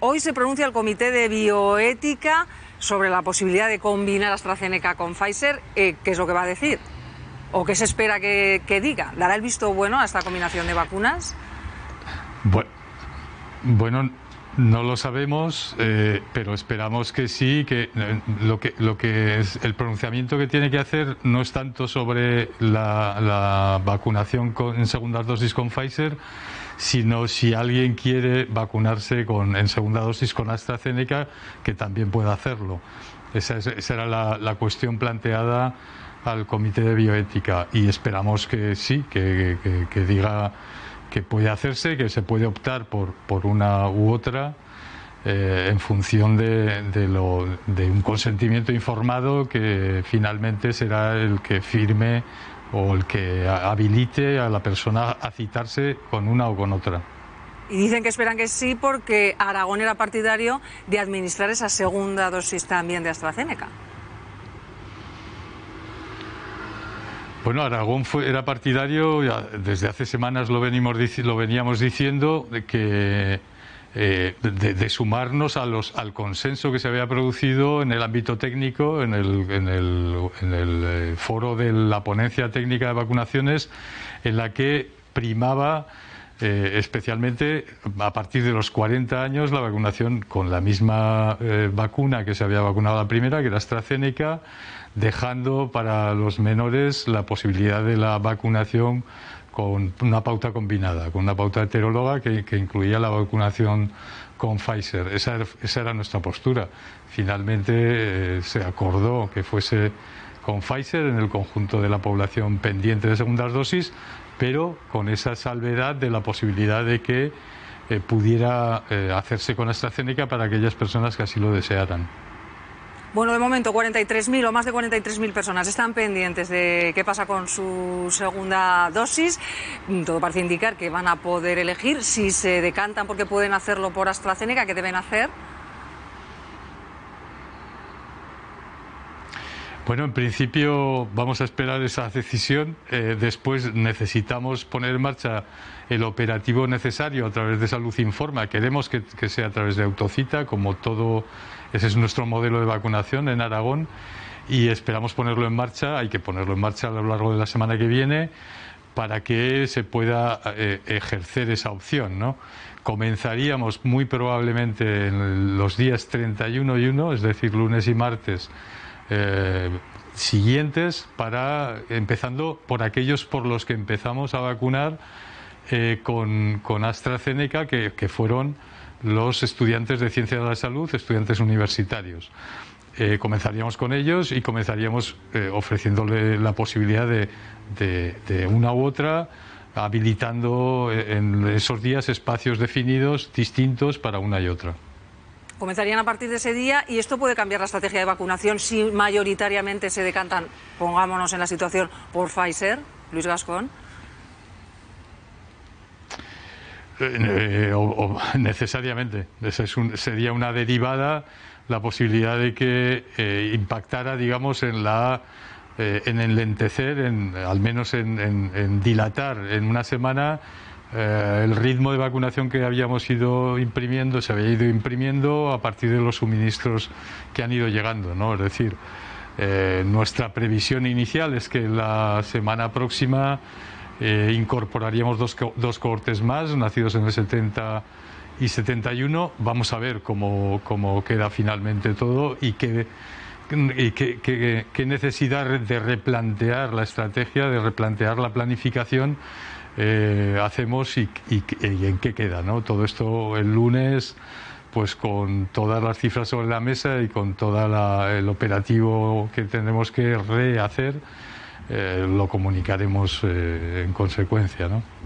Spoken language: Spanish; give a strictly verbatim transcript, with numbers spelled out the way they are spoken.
Hoy se pronuncia el Comité de Bioética sobre la posibilidad de combinar AstraZeneca con Pfizer. Eh, ¿Qué es lo que va a decir? ¿O qué se espera que, que diga? ¿Dará el visto bueno a esta combinación de vacunas? Bueno, bueno no lo sabemos, eh, pero esperamos que sí, que eh, lo que lo que es el pronunciamiento que tiene que hacer no es tanto sobre la, la vacunación con, en segundas dosis con Pfizer, sino si alguien quiere vacunarse con, en segunda dosis con AstraZeneca, que también pueda hacerlo. Esa, es, esa era la, la cuestión planteada al Comité de Bioética, y esperamos que sí, que, que, que diga que puede hacerse, que se puede optar por, por una u otra eh, en función de, de, lo, de un consentimiento informado que finalmente será el que firme o el que habilite a la persona a citarse con una o con otra. Y dicen que esperan que sí porque Aragón era partidario de administrar esa segunda dosis también de AstraZeneca. Bueno, Aragón fue, era partidario, ya desde hace semanas lo, venimos, lo veníamos diciendo, de que eh, de, de sumarnos a los, al consenso que se había producido en el ámbito técnico, en el, en el, en el foro de la ponencia técnica de vacunaciones, en la que primaba eh, especialmente a partir de los cuarenta años la vacunación con la misma eh, vacuna que se había vacunado la primera, que era AstraZeneca, dejando para los menores la posibilidad de la vacunación con una pauta combinada, con una pauta heteróloga que, que incluía la vacunación con Pfizer. Esa, esa era nuestra postura. Finalmente eh, se acordó que fuese con Pfizer en el conjunto de la población pendiente de segundas dosis, pero con esa salvedad de la posibilidad de que eh, pudiera eh, hacerse con AstraZeneca para aquellas personas que así lo desearan. Bueno, de momento cuarenta y tres mil o más de cuarenta y tres mil personas están pendientes de qué pasa con su segunda dosis. Todo parece indicar que van a poder elegir. Si se decantan porque pueden hacerlo por AstraZeneca, ¿qué deben hacer? Bueno, en principio vamos a esperar esa decisión. Eh, después necesitamos poner en marcha el operativo necesario a través de Salud Informa. Queremos que, que sea a través de autocita, como todo. Ese es nuestro modelo de vacunación en Aragón, y esperamos ponerlo en marcha. Hay que ponerlo en marcha a lo largo de la semana que viene para que se pueda eh, ejercer esa opción, ¿no? Comenzaríamos muy probablemente en los días treinta y uno y uno, es decir, lunes y martes eh, siguientes, para empezando por aquellos por los que empezamos a vacunar eh, con, con AstraZeneca, que, que fueron los estudiantes de Ciencias de la Salud, estudiantes universitarios. Eh, comenzaríamos con ellos y comenzaríamos eh, ofreciéndole la posibilidad de, de, de una u otra, habilitando en esos días espacios definidos distintos para una y otra. Comenzarían a partir de ese día, y esto puede cambiar la estrategia de vacunación si mayoritariamente se decantan, pongámonos en la situación, por Pfizer. Luis Gascón. Eh, o, o necesariamente. Esa es un, sería una derivada la posibilidad de que eh, impactara, digamos, en la eh, en enlentecer, en, al menos en, en, en dilatar en una semana eh, el ritmo de vacunación que habíamos ido imprimiendo, se había ido imprimiendo a partir de los suministros que han ido llegando, ¿no? Es decir, eh, nuestra previsión inicial es que la semana próxima Eh, incorporaríamos dos, co dos cohortes más, nacidos en el setenta y setenta y uno. Vamos a ver cómo, cómo queda finalmente todo y qué, y qué, qué, qué necesidad de replantear la estrategia, de replantear la planificación eh, hacemos y, y, y en qué queda, ¿no? Todo esto el lunes, pues con todas las cifras sobre la mesa y con todo el operativo que tendremos que rehacer, Eh, lo comunicaremos eh, en consecuencia, ¿no?